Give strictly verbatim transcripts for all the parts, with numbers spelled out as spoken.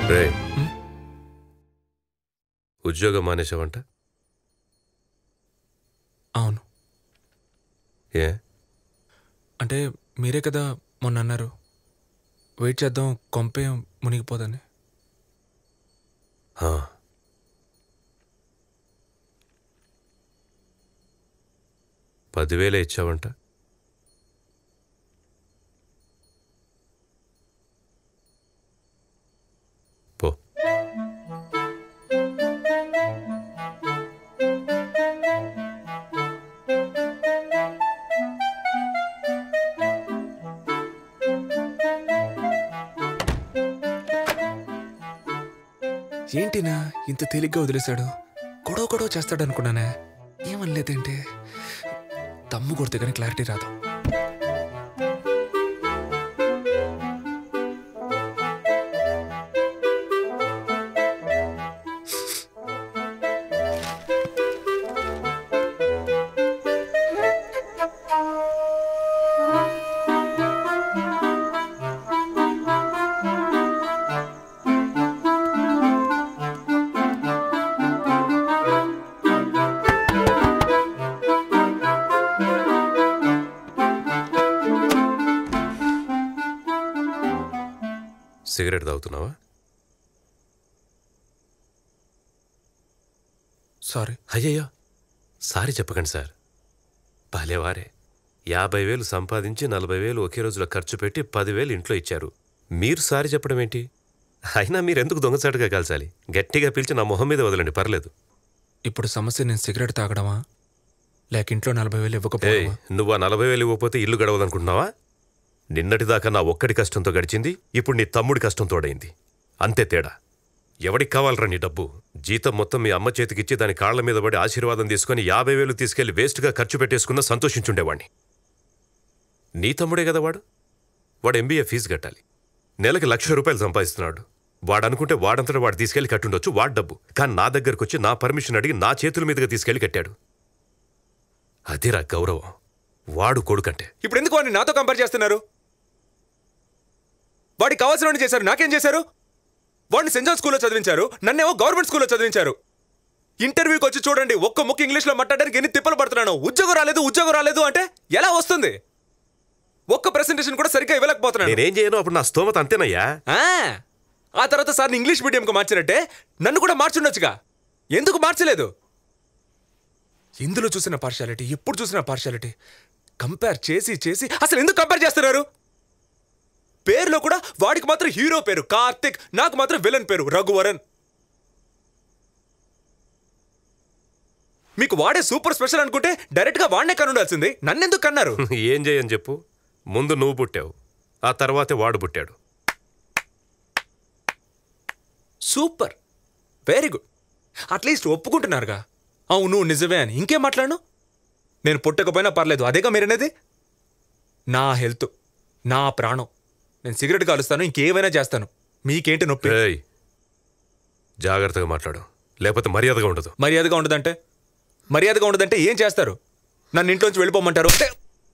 రే ఉద్యోగం మానేసావంట? అవును. ఏ అంటే మీరే కదా మొన్న అన్నారు వెయిట్ చేద్దాం కొంపే మునిగిపోదని. పదివేలే ఇచ్చావంట? పో. ఏంటినా ఇంత తేలిగ్గా వదిలేశాడు? గొడవ గొడవ చేస్తాడు అనుకున్నానే, ఏమనలేదేంటి? దమ్ము కొడితే కానీ క్లారిటీ రాదు. సిగరెట్ తాగుతున్నావా? సారీ. అయ్యయ్యో సారీ చెప్పకండి సార్. భలేవారే, యాభై వేలు సంపాదించి నలభై వేలు ఒకే రోజులో ఖర్చు పెట్టి పదివేలు ఇంట్లో ఇచ్చారు. మీరు సారీ చెప్పడం ఏంటి? అయినా మీరెందుకు దొంగచాటుగా కాల్చాలి? గట్టిగా పిలిచి నా మొహం మీద వదలండి, పర్లేదు. ఇప్పుడు సమస్య నేను సిగరెట్ తాగడమా లేక ఇంట్లో నలభై వేలు ఇవ్వకపోవడమా? నువ్వు ఆ నలభై వేలు ఇవ్వకపోతే ఇల్లు గడవదనుకుంటున్నావా? నిన్నటిదాకా నా ఒక్కడి కష్టంతో గడిచింది, ఇప్పుడు నీ తమ్ముడి కష్టం తోడైంది, అంతే తేడా. ఎవడికి కావాలరా నీ డబ్బు? జీతం మొత్తం మీ అమ్మ చేతికిచ్చి దాని కాళ్ల మీద పడి ఆశీర్వాదం తీసుకుని యాభై వేలు తీసుకెళ్లి వేస్ట్గా ఖర్చు పెట్టేసుకున్నా సంతోషించుండేవాణ్ణి. నీ తమ్ముడే కదా వాడు. వాడు ఎంబీఏ ఫీజు కట్టాలి, నెలకి లక్ష రూపాయలు సంపాదిస్తున్నాడు. వాడనుకుంటే వాడంతటా వాడు తీసుకెళ్లి కట్టుండొచ్చు, వాడు డబ్బు. కానీ నా దగ్గరకు వచ్చి నా పర్మిషన్ అడిగి నా చేతుల మీదుగా తీసుకెళ్లి కట్టాడు. అదిరా గౌరవం, వాడు కొడుకంటే. ఇప్పుడు ఎందుకు వాడిని నాతో కంపేర్ చేస్తున్నారు? వాడికి కావాల్సిన చేశారు, నాకేం చేశారు? వాడిని సెంట్ జాన్ స్కూల్లో చదివించారు, నన్నేమో గవర్నమెంట్ స్కూల్లో చదివించారు. ఇంటర్వ్యూకి వచ్చి చూడండి, ఒక్క ముక్క ఇంగ్లీష్లో మాట్లాడడానికి ఎన్ని తిప్పలు పడుతున్నాను. ఉద్యోగం రాలేదు ఉద్యోగం రాలేదు అంటే ఎలా వస్తుంది? ఒక్క ప్రెసెంటేషన్ కూడా సరిగ్గా ఇవ్వలేకపోతున్నాను. నేనేం చేయను, అప్పుడు నా స్తోమత అంతేనయ్యా. ఆ తర్వాత సార్ని ఇంగ్లీష్ మీడియంకి మార్చినట్టే నన్ను కూడా మార్చుండొచ్చుగా, ఎందుకు మార్చలేదు? ఇందులో చూసిన పార్షాలిటీ, ఎప్పుడు చూసిన పార్షాలిటీ. కంపేర్ చేసి చేసి అసలు ఎందుకు కంపేర్ చేస్తున్నారు? పేరులో కూడా వాడికి మాత్రం హీరో పేరు కార్తిక్, నాకు మాత్రం విలన్ పేరు రఘువరన్. మీకు వాడే సూపర్ స్పెషల్ అనుకుంటే డైరెక్ట్ గా వాడినే కనుండాల్సింది, నన్నెందుకు కన్నారు? ఏం చేయని చెప్పు. ముందు నువ్వు పుట్టావు, ఆ తర్వాతే వాడు పుట్టాడు. Super, very good. అట్లీస్ట్ ఒప్పుకుంటున్నారుగా అవును నిజమే అని. ఇంకేం మాట్లాడను? నేను పుట్టకపోయినా పర్లేదు, అదేగా మీరనేది. నా హెల్త్ నా ప్రాణం, నేను సిగరెట్ కాలుస్తాను, ఇంకేమైనా చేస్తాను. మీకేంటి నొప్పి? జాగ్రత్తగా మాట్లాడు, లేకపోతే మర్యాదగా ఉండదు. మర్యాదగా ఉండదంటే మర్యాదగా ఉండదంటే ఏం చేస్తారు? నన్ను ఇంట్లోంచి వెళ్ళిపోమంటారు అంటే?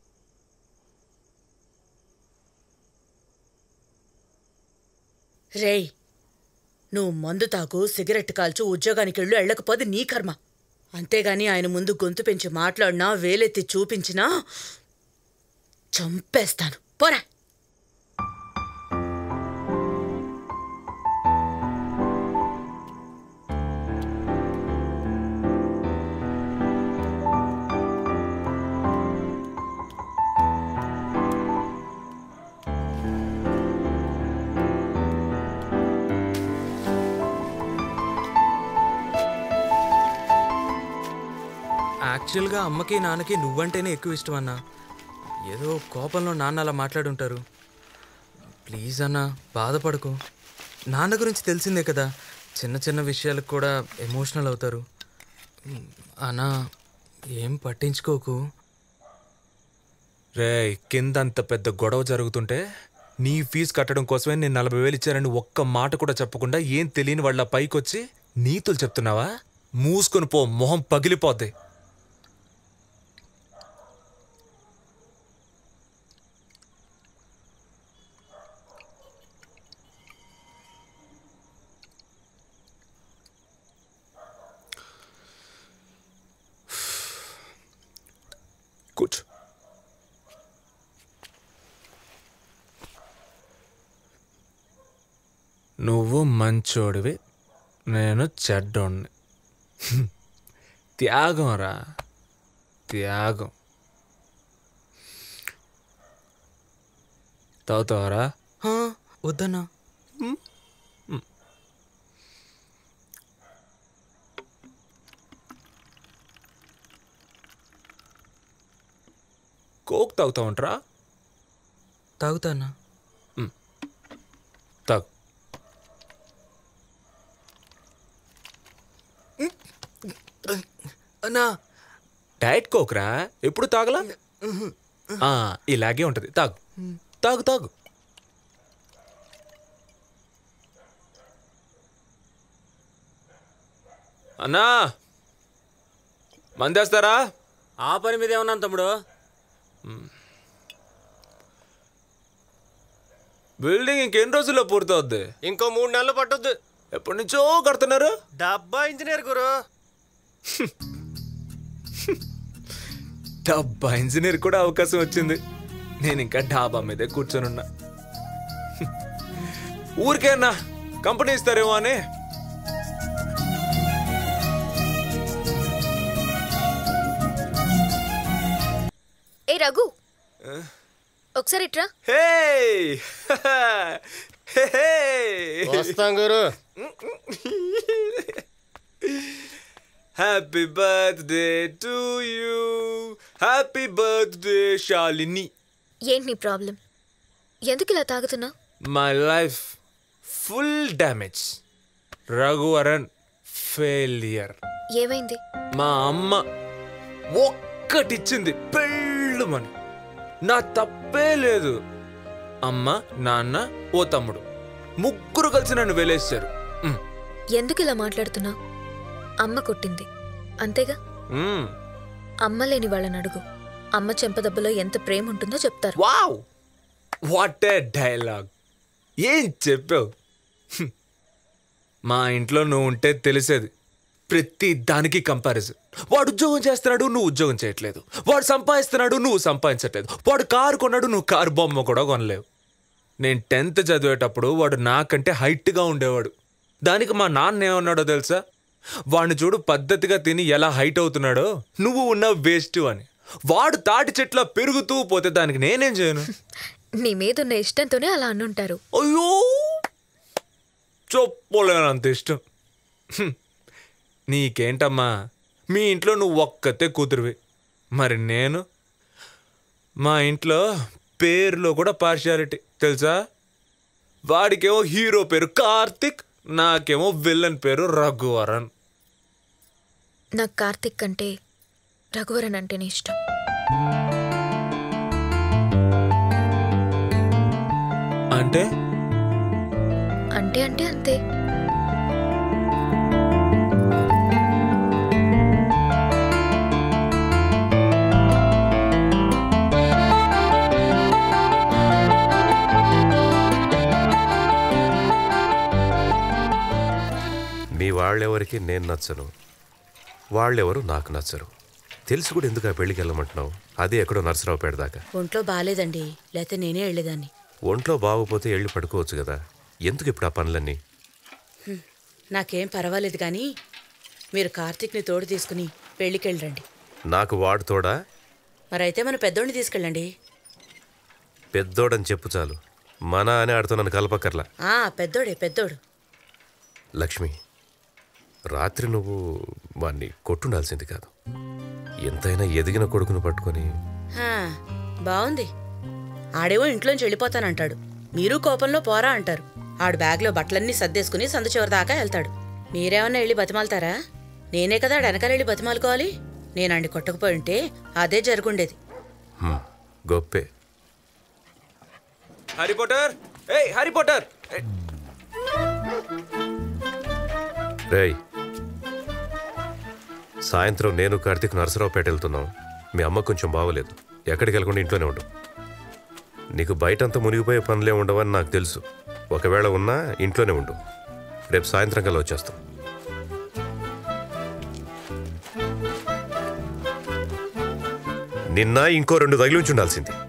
రేయ్, నువ్వు మందు తాగు, సిగరెట్ కాల్చు, ఉద్యోగానికి వెళ్ళు, వెళ్ళకపోతే నీ కర్మ. అంతేగాని ఆయన ముందు గొంతు పెంచి మాట్లాడినా, వేలెత్తి చూపించినా చంపేస్తాను. పోరా. యాక్చువల్గా అమ్మకి నాన్నకి నువ్వంటేనే ఎక్కువ ఇష్టం అన్నా. ఏదో కోపంలో నాన్న అలా మాట్లాడుంటారు. ప్లీజ్ అన్నా బాధపడకు. నాన్న గురించి తెలిసిందే కదా, చిన్న చిన్న విషయాలకు కూడా ఎమోషనల్ అవుతారు. అన్నా ఏం పట్టించుకోకు. రే, కిందంత పెద్ద గొడవ జరుగుతుంటే నీ ఫీజు కట్టడం కోసమే నేను నలభై వేలు ఇచ్చారని ఒక్క మాట కూడా చెప్పకుండా ఏం తెలియని వాళ్ళ పైకొచ్చి నీతులు చెప్తున్నావా? మూసుకొని పో, మొహం పగిలిపోద్ది. నువ్వు మంచోడివి, నేను చెడ్డోడిని. త్యాగం రా, త్యాగం. తాగుతావరా? హా, వద్దన్నా. కోక్ తాగుతా ఉంటారా? తాగుతానా? తాగు. అన్నా, డైట్ కోక్ రా, ఎప్పుడు తాగలా? ఆ, ఇలాగే ఉంటది. తాగు తాగు తాగు. అన్నా, మందేస్తారా? ఆ పని మీద ఏమన్నాను తమ్ముడు. బిల్డింగ్ ఇంకెన్ని రోజుల్లో పూర్తవుద్ది? ఇంకో మూడు నెలలు పట్టుద్ది. ఎప్పటి నుంచో కడుతున్నారు. డబ్బా ఇంజనీర్ గురు. డబ్బా ఇంజనీర్ కూడా అవకాశం వచ్చింది. నేను ఇంకా డాబా మీదే కూర్చొనున్నా. ఊరికే అన్నా కంపెనీ ఇస్తారేమో అని. ఏ రఘు, ఒకసారి ఇట్రా. హే వస్తాం గురు. Happy birthday to you, happy birthday Shalini. ఏంటి నీ ప్రాబ్లం? ఎందుకు ఇలా తాగుతున్నా? My life full damage. Raghuvaran failure. ఏమైంది? మా అమ్మ ఒక్కటిచ్చింది పెళ్ళుమని. నా తప్పే లేదు. అమ్మ, నాన్న, ఓ తమ్ముడు, ముగ్గురు కలిసి నన్ను వెలేశారు. ఎందుకు ఇలా మాట్లాడుతున్నా? అమ్మ కొట్టింది అంతేగా. మ్మ్. అమ్మ లేని వాళ్ళని అడుగు, అమ్మ చెంపదెబ్బలో ఎంత ప్రేమ ఉంటుందో చెప్తారు. Wow, what a dialogue. ఏం చెప్పావు. హ్మ్. మా ఇంట్లో నువ్వు ఉంటే తెలిసేది. ప్రతి దానికి కంపారిజన్. వాడు ఉద్యోగం చేస్తున్నాడు, నువ్వు ఉద్యోగం చేయట్లేదు. వాడు సంపాదిస్తున్నాడు, నువ్వు సంపాదించట్లేదు. వాడు కారు కొన్నాడు, నువ్వు కారు బొమ్మ కూడా కొనలేవు. నేను టెన్త్ చదివేటప్పుడు వాడు నాకంటే హైట్గా ఉండేవాడు. దానికి మా నాన్న ఏమన్నాడో తెలుసా? వాడిని చూడు పద్ధతిగా తిని ఎలా హైట్ అవుతున్నాడో, నువ్వు ఉన్నావు వేస్ట్ అని. వాడు తాటి చెట్ల పెరుగుతూ పోతే దానికి నేనేం చేయను? నీ మీదున్న ఇష్టంతోనే అలా అనుంటారు. అయ్యో, చెప్పలేనంత ఇష్టం. హ్మ్. నీకేంటమ్మా, మీ ఇంట్లో నువ్వు ఒక్కతే కూతురువి. మరి నేను, మా ఇంట్లో పేరులో కూడా పార్షియాలిటీ తెలుసా? వాడికేమో హీరో పేరు కార్తిక్, నాకేమో విల్లన్ పేరు రఘువరన్. నాకు కార్తిక్ అంటే రఘువరన్ అంటేనే ఇష్టం. అంటే అంటే అంటే అంతే. మీ వాళ్ళెవరికి నేను నచ్చను, వాళ్ళెవరు నాకు నచ్చరు. తెలిసి కూడా ఎందుకు ఆ పెళ్ళికి వెళ్ళమంటున్నావు? అదే ఎక్కడో నరసరావుపేట దాకా. ఒంట్లో బాగాలేదండి, లేకపోతే నేనే వెళ్ళేదాన్ని. ఒంట్లో బాగోపోతే వెళ్ళి పడుకోవచ్చు కదా. ఎందుకు ఇప్పుడు ఆ పనులన్నీ? హ్మ్. నాకేం పర్వాలేదు కానీ మీరు కార్తీక్ని తోడు తీసుకుని పెళ్ళికి వెళ్ళండి. నాకు వాడు తోడా? మరైతే మన పెద్దోడిని తీసుకెళ్ళండి. పెద్దోడని చెప్పు చాలు, మన అని ఆడుతూ నన్ను కలపక్కర్లా. ఆ, పెద్దోడే పెద్దోడు. లక్ష్మి, రాత్రి నువ్వు వాణ్ణి కొట్టుండాల్సింది కాదు. ఎంతైనా ఎదిగిన కొడుకును పట్టుకొని. హా, బాగుంది. ఆడేమో ఇంట్లోంచి వెళ్ళిపోతానంటాడు, మీరు కోపంలో పోరా అంటారు. ఆడు బ్యాగ్లో బట్టలన్నీ సర్దేసుకుని సందు చివరి దాకా వెళ్తాడు. మీరేమన్నా వెళ్ళి బతిమాలతారా? నేనే కదా వెనకాల వెళ్ళి బతిమాలుకోవాలి. నేనండి కొట్టకపోయి ఉంటే అదే జరుగుండేది. హ్మ్, గొప్పే. హ్యారీ పాటర్, ఏయ్ హ్యారీ పాటర్. రేయ్, సాయంత్రం నేను కార్తీక్ నరసరావుపేట వెళ్తున్నాం. మీ అమ్మ కొంచెం బాగోలేదు, ఎక్కడికి వెళ్ళకుండా ఇంట్లోనే ఉండు. నీకు బయటంతా మునిగిపోయే పనులే ఉండవని నాకు తెలుసు. ఒకవేళ ఉన్నా ఇంట్లోనే ఉండు. రేపు సాయంత్రం కల్లా వచ్చేస్తాం. నిన్న ఇంకో రెండు తగిలించి ఉండాల్సింది.